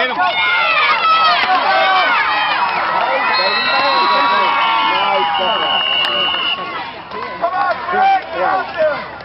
Get him. Come on, Greg, get out there!